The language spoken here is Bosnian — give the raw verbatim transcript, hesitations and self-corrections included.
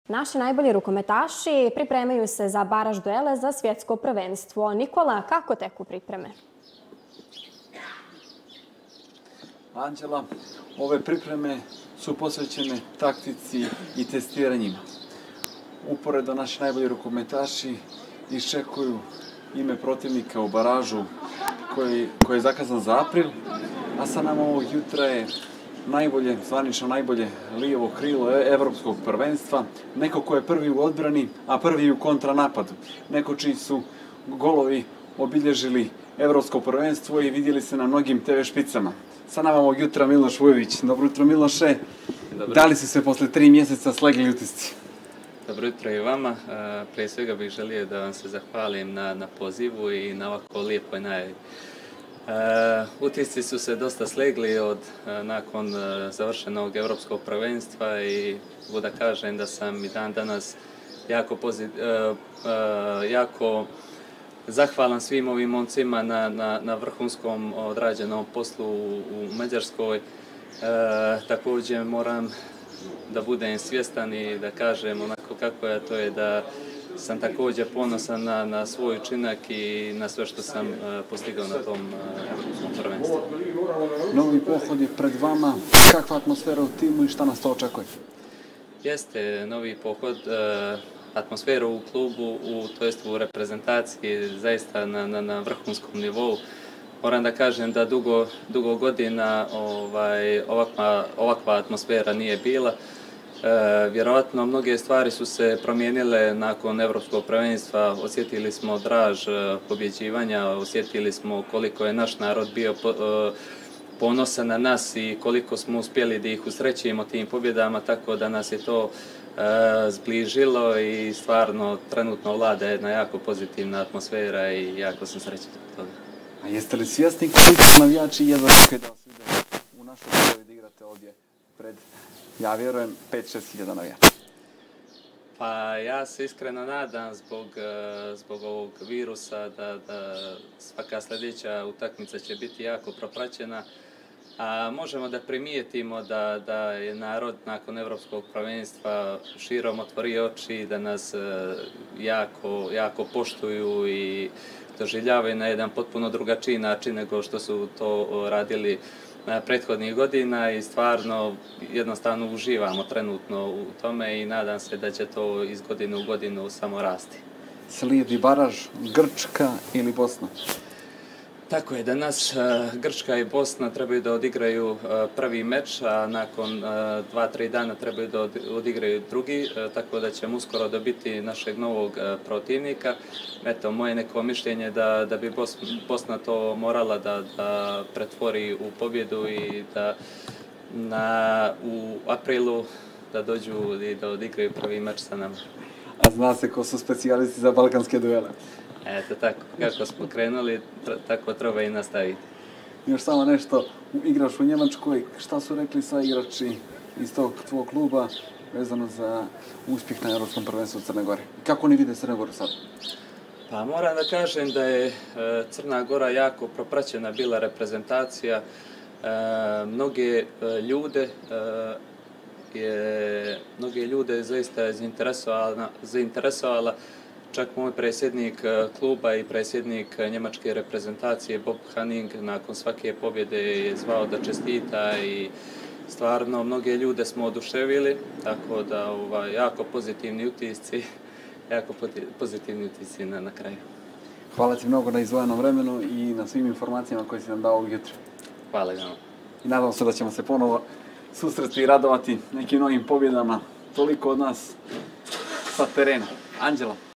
Naši najbolji rukometaši pripremaju se za baraž duele za svjetsko prvenstvo. Nikola, kako teku pripreme? Anđela, ove pripreme su posvećene taktici i testiranjima. Uporedo naši najbolji rukometaši iščekuju ime protivnika u baražu koji, koji je zakazan za april, a sa nama ovog jutra je najbolje, zvanično najbolje lijevo krilo evropskog prvenstva, neko ko je prvi u odbrani, a prvi u kontranapadu. Neko čiji su golovi obilježili evropsko prvenstvo i vidjeli se na mnogim te ve špicama. Sa nama ovog jutra Miloš Vujović. Dobro jutro, Miloše. Dobro. Da li su se posle tri mjeseca slegli utisci? Dobro jutro i vama. Prije svega bih želio da vam se zahvalim na, na pozivu i na ovako lijepoj najavi. Uh, utisci su se dosta slegli od, uh, nakon uh, završenog evropskog prvenstva i mogu da kažem da sam i dan danas jako, pozit, uh, uh, jako zahvalan svim ovim momcima na, na, na vrhunskom odrađenom poslu u, u Mađarskoj. Uh, također moram da budem svjestan i da kažem onako kako je, to je da sam također ponosan na, na svoj učinak i na sve što sam uh, postigao na tom evropskom uh, prvenstvu. Novi pohod je pred vama. Kakva atmosfera u timu i šta nas to očekuje? Jeste novi pohod. Uh, atmosfera u klubu, u, to jest u reprezentaciji zaista na, na, na vrhunskom nivou. Moram da kažem da dugo, dugo godina ovaj, ovakva, ovakva atmosfera nije bila. E, vjerojatno mnoge stvari su se promijenile nakon evropskog prvenstva. Osjetili smo draž pobjeđivanja, osjetili smo koliko je naš narod bio po, e, ponosan na nas i koliko smo uspjeli da ih usrećimo tim pobjedama, tako da nas je to e, zbližilo i stvarno trenutno vlada jedna jako pozitivna atmosfera i jako sam srećan od toga. A jeste li svjesni koliko navijači jedva čekaju da vas vide u našoj državi da igrate ovdje pred, ja vjerujem, pet šest hiljada navijača? Pa ja se iskreno nadam zbog, zbog ovog virusa da, da svaka sljedeća utakmica će biti jako propraćena. A možemo da primijetimo da, da je narod nakon evropskog prvenstva širom otvorio oči, da nas jako, jako poštuju i doživljavaju na jedan potpuno drugačiji način nego što su to radili prethodnih godina i stvarno jednostavno uživamo trenutno u tome i nadam se da će to iz godine u godinu samo rasti. Slijedi baraž Grčka ili Bosna? Tako je, danas Grčka i Bosna trebaju da odigraju prvi meč, a nakon dva, tri dana trebaju da odigraju drugi, tako da ćemo uskoro dobiti našeg novog protivnika. Eto, moje neko mišljenje da, da bi Bosna to morala da, da pretvori u pobjedu i da na, u aprilu da dođu i da odigraju prvi meč sa nama. A zna se ko su specijalisti za balkanske duele? Eto tako, kako smo krenuli, tako treba i nastaviti. Još samo nešto, igraš u Njemačkoj, šta su rekli sa igrači iz tog tvojeg kluba vezano za uspjeh na Europskom prvenstvu u Crne Gore? Kako oni vide Crne Goru sad? Pa moram da kažem da je Crna Gora jako propraćena bila reprezentacija. Mnoge ljude je, mnoge ljude zaista je zainteresovala, zainteresovala. Čak moj predsjednik kluba i predsjednik njemačke reprezentacije Bob Hanning nakon svake pobjede je zvao da čestita i stvarno mnoge ljude smo oduševili, tako da ovaj, jako pozitivni utisci, jako pozitivni utisci na, na kraju. Hvala ti mnogo na izdvojenom vremenu i na svim informacijama koje si nam dao ovog jutra. Hvala i vama. I nadam se da ćemo se ponovo susresti i radovati nekim novim pobjedama. Toliko od nas sa terena. Anđela.